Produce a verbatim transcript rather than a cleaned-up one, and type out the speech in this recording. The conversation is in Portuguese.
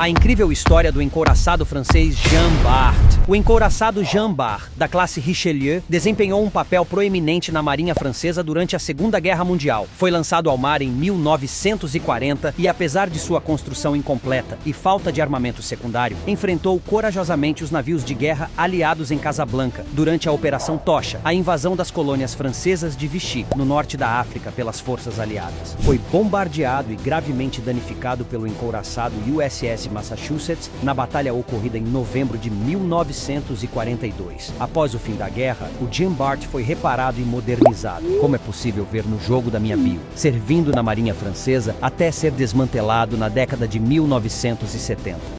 A incrível história do encouraçado francês Jean Bart. O encouraçado Jean Bart, da classe Richelieu, desempenhou um papel proeminente na Marinha Francesa durante a Segunda Guerra Mundial. Foi lançado ao mar em mil novecentos e quarenta e, apesar de sua construção incompleta e falta de armamento secundário, enfrentou corajosamente os navios de guerra aliados em Casablanca durante a Operação Tocha, a invasão das colônias francesas de Vichy, no norte da África, pelas forças aliadas. Foi bombardeado e gravemente danificado pelo encouraçado U S S Massachusetts na batalha ocorrida em novembro de mil novecentos e quarenta e dois. Após o fim da guerra, o Jean Bart foi reparado e modernizado, como é possível ver no jogo da minha bio, servindo na Marinha Francesa até ser desmantelado na década de mil novecentos e setenta.